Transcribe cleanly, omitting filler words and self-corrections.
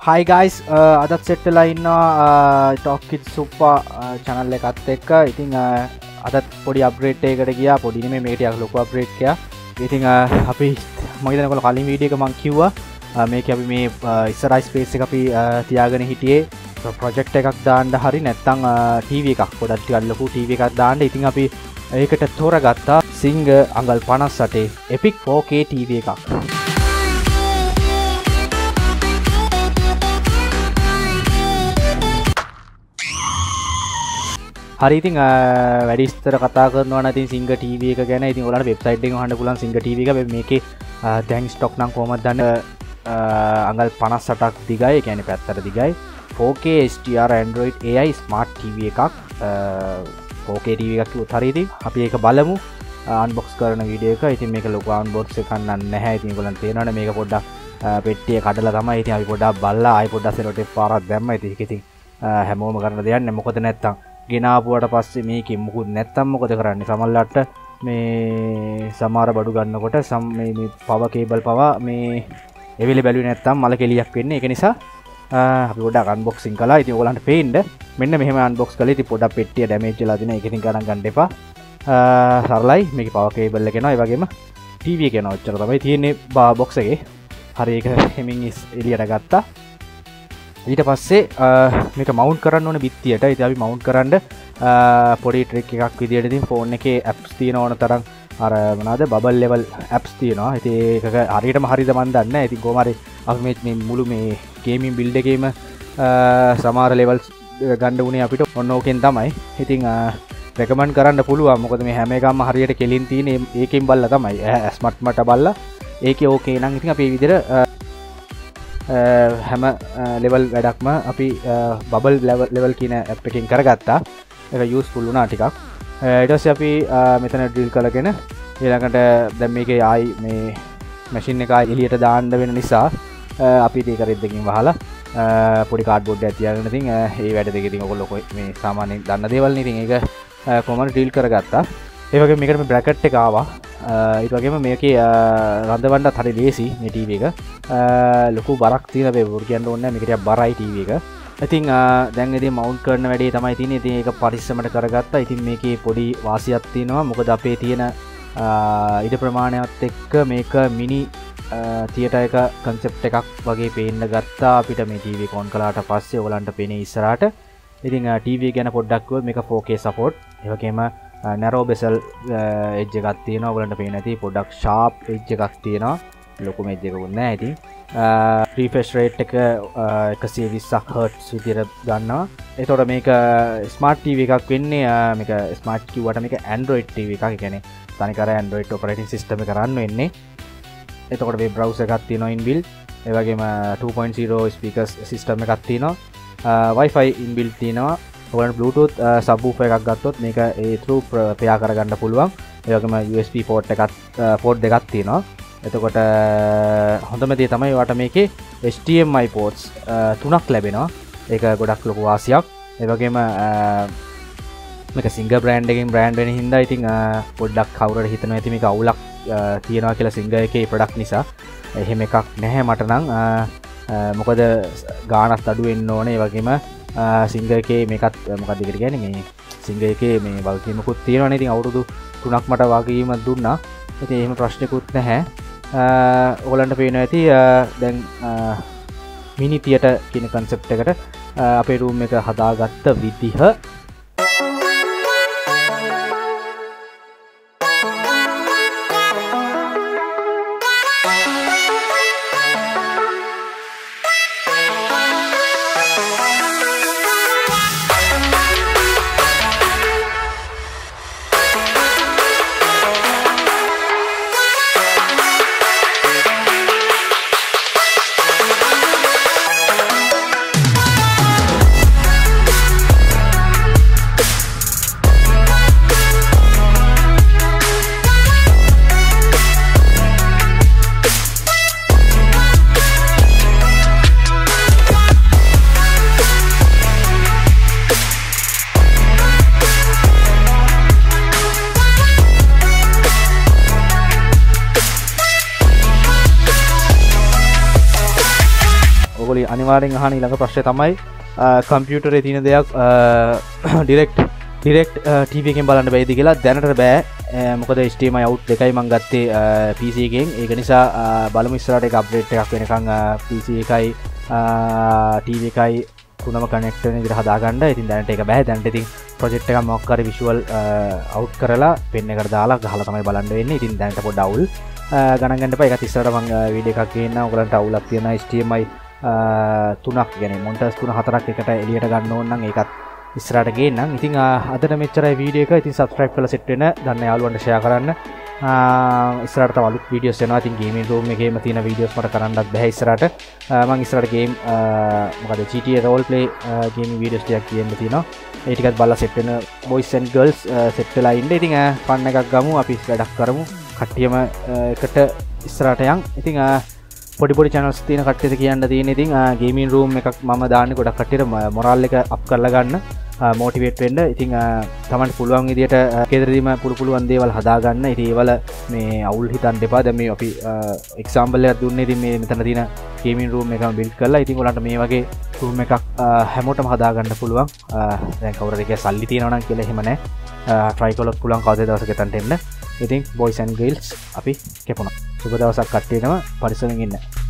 Hi guys, අදත් set වෙලා ඉන්නවා Talk with SUPPA channel එකත් එක්ක. ඉතින් අදත් පොඩි අප්ග්‍රේඩ් එකකට ගියා. පොඩි නෙමෙයි මේක ටිකක් ලොකු අප්ග්‍රේඩ් එකක්. ඉතින් අපි මම හිතන්නේ ඔයාලා කලින් වීඩියෝ එක මම කිව්වා මේක අපි මේ ඉස්සරහයි ස්පේස් එක අපි තියාගෙන හිටියේ ප්‍රොජෙක්ට් එකක් දාන්න හරි නැත්නම් TV එකක් පොඩක් ටිකක් ලොකු TV එකක් දාන්න. ඉතින් අපි ඒකට තෝරගත්තා Sing අඟල් 58 Epic 4K TV එකක්. හරි ඉතින් වැඩි විස්තර කතා කරනවා නම් ඉතින් Sing TV එක ගැන ඉතින් ඔයාලට වෙබ්සයිට් එකෙන් හොයන්න පුළුවන් Sing TV එක. මේකේ දැන් ස්ටොක් නම් කොහොමද දන්නේ අඟල් 58ක් දිගයි. ඒ කියන්නේ පැත්තට දිගයි. 4K HDR Android AI Smart TV එකක්. 4K TV එකක් කිව්වොත් හරි. ඉතින් අපි ඒක බලමු අන්බොක්ස් කරන වීඩියෝ එක. ඉතින් මේක ලොකු අන්බොක්ස් එකක් නැහැ. ඉතින් ඔයගොල්ලන් තේරෙනවනේ මේක පොඩ්ඩක් පෙට්ටිය කඩලා තමයි. ඉතින් අපි පොඩ්ඩක් බලලා ආයි පොඩ්ඩක් සෙලොටේප් පාරක් දැම්මා. ඉතින් ඒක ඉතින් හැමෝම කරන දෙයක් නේ. මොකද නැත්තම් ගෙනාපුවට පස්සේ මේකේ මුකුත් නැත්තම් මොකද කරන්නේ? සමහරවිට මේ සමහර බඩු ගන්නකොට මේ පවර් කේබල් පවා මේ එවිලි බැලුවේ නැත්තම් මල කෙලියක් වෙන්නේ. ඒක නිසා අපි පොඩ්ඩක් අන්බොක්සින් කළා. ඉතින් ඔයගලන්ට පේන්න මෙන්න මෙහෙම අන්බොක්ස් කළේ. ඉතින් පොඩ්ඩක් පෙට්ටිය ඩැමේජ් වෙලා තියෙනවා. ඒක ඉතින් ගණන් ගන්න එපා. සරලයි. මේකේ පවර් කේබල් එක එනවා. ඒ වගේම TV එක එනවා. ඔච්චර තමයි තියෙන්නේ බොක්ස් එකේ. හරි ඒක හැමින් එළියට ගත්තා. ඊට පස්සේ මේක මවුන්ට් කරන්න ඕන බිත්තියට. ඉතින් අපි මවුන්ට් කරන්න පොඩි ට්‍රික් එකක් විදියට ඉතින් ෆෝන් එකේ ඇප්ස් තියෙන ඕන තරම් අර මොනවාද බබල් ලෙවල් ඇප්ස් තියෙනවා. ඉතින් ඒක හරියටම හරියද මන් දන්නේ නැහැ. ඉතින් කොහොම හරි අපි මේ මුළු මේ ගේමින් බිල්ඩ් එකේම සමහර ලෙවල්ස් ගන්න උනේ අපිට ඔන්න ඕකෙන් තමයි. ඉතින් රෙකමන්ඩ් කරන්න පුළුවන්. මොකද මේ හැම එකක්ම හරියට කෙලින් තියෙන ඒකෙන් බලලා තමයි. ස්මාර්ට් මට බලලා ඒකේ ඕකේ නම් ඉතින් අපි මේ විදිහට හැම ලෙවල් වැඩක්ම අපි බබල් ලෙවල් කියන ඇප් එකෙන් කරගත්තා. ඒක යූස්ෆුල් වුණා ටිකක්. ඊට පස්සේ අපි මෙතන ඩ්‍රිල් කරගෙන ඊළඟට දැන් මේකේ ආයි මේ මැෂින් එක එළියට දාන්න වෙන නිසා අපි ඒක රෙද්දකින් වහලා පොඩි කාඩ්බෝඩ් එකක් තියාගෙන ඉතින් ඒ වැඩ දෙක ඉතින් ඔයගොල්ලෝ මේ සාමාන්‍යයෙන් දන්න දේවල් නේ. ඉතින් ඒක කොහොමද ඩ්‍රිල් කරගත්තා. ඒ වගේම මේකට මේ බ්‍රැකට් එක ආවා. ඊට වගේම මේකේ රඳවන්නත් හරි ලේසි මේ TV එක. ලොකු බරක් තියෙන බේ වුර කියන්න ඕනේ නැහැ. මේක ටිකක් බරයි TV එක. ඉතින් දැන් ඉතින් මවුන්ට් කරන වැඩේ තමයි තියෙන්නේ. ඉතින් ඒක පරිස්සමට කරගත්තා. ඉතින් මේකේ පොඩි වාසියක් තියෙනවා. මොකද අපේ තියෙන ඉඩ ප්‍රමාණයත් එක්ක මේක මිනි තියටර් එක කන්සෙප්ට් එකක් වගේ පේන්න ගත්තා. අපිට මේ TV එක ඔන් කළාට පස්සේ ඔයගලන්ට පේන්නේ ඉස්සරහට. ඉතින් TV ගැන පොඩ්ඩක් කිව්වොත් මේක 4K support. ඒ වගේම narrow bezel edge එකක් තියෙනවා. ඔයගලන්ට පේන්නේ නැති පොඩ්ඩක් sharp edge එකක් තියෙනවා. ලොකුම edge එකකුත් නැහැ. ඉතින් refresh rate එක 120ක් Hz විදියට ගන්නවා. එතකොට මේක smart TV එකක් වෙන්නේ. මේක smart කිව්වට මේක Android TV එකක්. ඒ කියන්නේ තනිකර Android operating system එක රන් වෙන්නේ. එතකොට web browser එකක් තියෙනවා inbuilt. ඒ වගේම 2.0 speakers system එකක් තියෙනවා. Wi-Fi inbuilt තියෙනවා. ඔයගලන්ට Bluetooth subwoofer එකක් ගත්තොත් මේක ඒ through pair කරගන්න පුළුවන්. ඒ වගේම USB port දෙකක් තියෙනවා. එතකොට හොඳම දේ තමයි ඔයාලට මේකේ HDMI ports 3ක් ලැබෙනවා. ඒක ගොඩක් ලොකු වාසියක්. ඒ වගේම මේක Sing brand එකෙන් brand වෙන හින්දා ඉතින් පොඩ්ඩක් කවුරුහරි හිතනවා ඇති මේක අවුලක් තියනවා කියලා Sing එකේ product නිසා. එහෙම එකක් නැහැ මට නම්. මොකද ගාණක් අඩු වෙන්න ඕනේ. ඒ වගේම Sing එකේ මේකත් මොකක්ද ඒකට කියන්නේ මේ Sing එකේ මේ වගකීමකුත් තියෙනවානේ. ඉතින් අවුරුදු 3ක් මට වගකීමක් දුන්නා. ඉතින් එහෙම ප්‍රශ්නකුත් නැහැ. ඔයගලන්ට පේනවා ඇති දැන් මිනි තියටර් කියන concept එකට අපේ room එක හදාගත්ත විදිහ. අනිවාර්යෙන් අහන ඊළඟ ප්‍රශ්නේ තමයි කම්පියුටරේ තියෙන දෙයක් ඩිරෙක්ට් TV එකෙන් බලන්න බැයිද කියලා. දැනට බෑ. මොකද HDMI out දෙකයි මම ගත්තේ PC එකෙන්. ඒක නිසා බලමු ඉස්සරහට ඒක අප්ඩේට් එකක් වෙනකන් PC එකයි TV එකයි තුනම කනෙක්ට් වෙන විදිහට හදාගන්න. ඉතින් දැනට ඒක බෑ. දැනට ඉතින් ප්‍රොජෙක්ට් එකක් මොකක් හරි විෂුවල් අවුට් කරලා පෙන් එකට දාලා ගහලා තමයි බලන්න වෙන්නේ. ඉතින් දැනට පොඩ්ඩක් අවුල් ගණන් ගන්න එපා. ඒකත් ඉස්සරහට මම වීඩියෝ එකක් ගේන්නම්. ඔයගලන්ට අවුලක් තියෙනවා HDMI 3ක් කියන්නේ මොන්ටර්ස් 3-4ක් එකට එළියට ගන්න ඕන නම් ඒකත් ඉස්සරහට ගේන්නම්. ඉතින් අදට මෙච්චරයි වීඩියෝ එක. ඉතින් subscribe කරලා set වෙන්න. දන්න යාළුවන්ට share කරන්න. ඉස්සරහට තව අලුත් වීඩියෝස් එනවා. ඉතින් ගේමින් රූම් එකේම තියෙන වීඩියෝස් මට කරන්නත් බෑ ඉස්සරහට. මම ඉස්සරහට ගේම් මොකද GTA role play gaming videos ටිකක් කියන්න තියෙනවා. ඒ ටිකත් බලලා set වෙන boys and girls set වෙලා ඉන්න. ඉතින් fun එකක් ගමු. අපි වැඩක් කරමු. කට්ටියම එකට ඉස්සරහට යන්. ඉතින් පොඩි channels තියෙන කට්ටියට කියන්න තියෙන ඉතින් ගේමින් රූම් එකක් මම දාන්නේ ගොඩක් කට්ටියට මොරල් එක අප් කරලා ගන්න මොටිවේට් වෙන්න. ඉතින් තමන්ට පුළුවන් විදියට කේදරදීම පුළුවන් දේවල් හදාගන්න. ඉතින් ඒවල මේ අවුල් හිතන්න එපා. දැන් මේ අපි එක්සැම්පල් එකක් දුන්නේ. ඉතින් මේ මෙතන තියෙන ගේමින් රූම් එකම බිල්ඩ් කරලා ඉතින් ඔයාලන්ට මේ වගේ රූම් එකක් හැමෝටම හදාගන්න පුළුවන්. දැන් කවුරුද කියලා සල්ලි තියනවා නම් කියලා එහෙම නැහැ. try කළොත් පුළුවන් කවදේ දවසක එතනට එන්න. ඉතින් boys and girls අපි කෙපුණා. සුබ දවසක් කට්ටියටම පරිස්සමෙන් ඉන්න.